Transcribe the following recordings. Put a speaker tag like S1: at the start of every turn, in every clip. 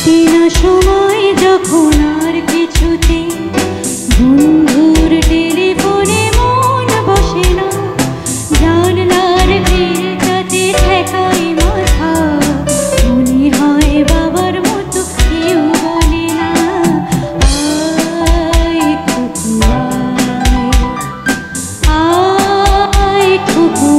S1: চেনা সময় যখন আর কিছুতে বন্ধুর টেলিফোনে মন বসে না, জানলার ভিড়টাতে ঠেকাই মাথা, মনে হয় বাবার মতো কেউ বলে না আয় খুকু আয় খুকু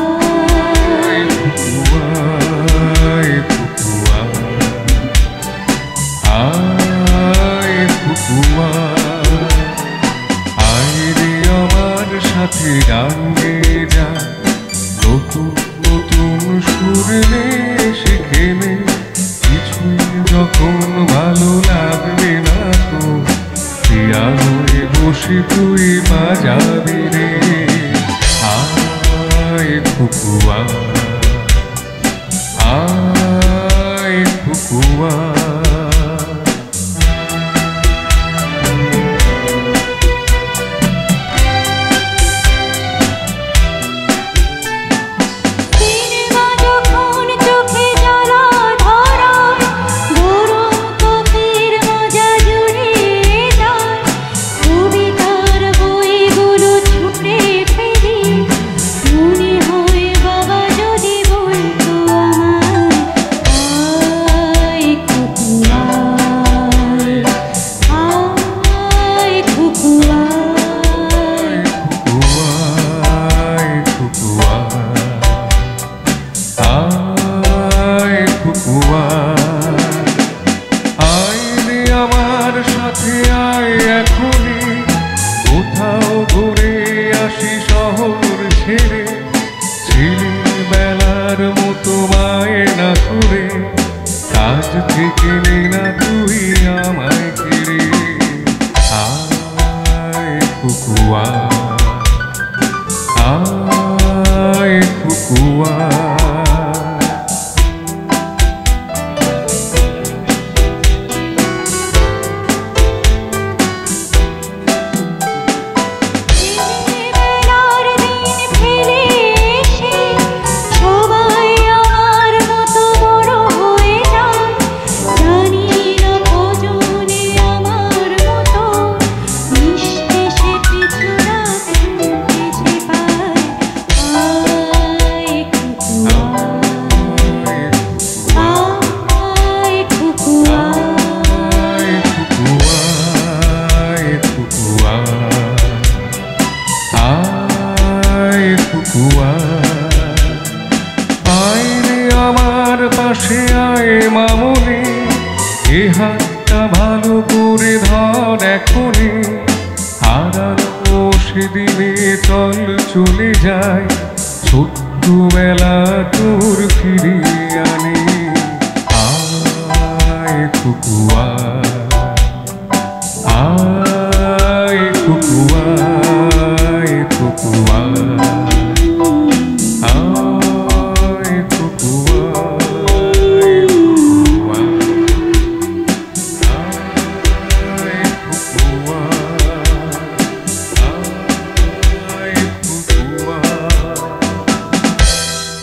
S2: সাথে গান গেয়ে যা, নতুন নতুন সুর নে শিখে নে, কিছুই যখন ভালো লাগবে না তো পিয়ানোয় বসে তুই বাজাবি রে। আয় খুকু আয় খুকু আমার সাথে আয় এখনই, কোথাও ঘুরে আসি শহর ছেড়ে, ছেলেবেলার মতো বায়না করে কাজ থেকে নে না তুই আমায় ঘিরে। আয় খুকু আয় খুকু আয় আমার পাশে আয় মামুনি, এ হাতটা ভালো করে ধর এখনই, হারানো সেদিনে চল চলে যায়, ছোট্টবেলা তোর ফিরিয়ে আনি। আয় খুকু আয়